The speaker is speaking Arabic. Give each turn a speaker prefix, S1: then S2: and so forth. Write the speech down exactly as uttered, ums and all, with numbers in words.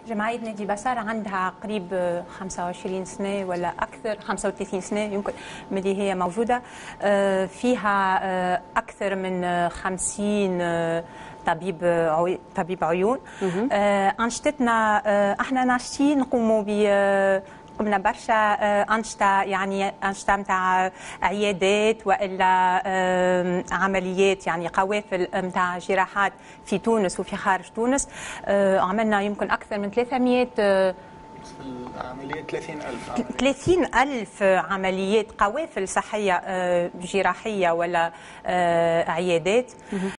S1: جمعية نادي بسار عندها قريب خمسة وعشرين سنة ولا أكثر، خمسة وثلاثين سنة يمكن ملي هي موجودة. فيها أكثر من خمسين طبيب عي... طبيب عيون. أنشطتنا احنا ناشطين نقوموا ب قمنا برشا أنشطة، يعني أنشطة متاع عيادات وإلا عمليات، يعني قوافل متاع جراحات في تونس وفي خارج تونس. عملنا يمكن أكثر من ثلاثمئة
S2: عمليات ثلاثين ألف
S1: ثلاثين ألف عمليات قوافل صحية جراحية ولا عيادات.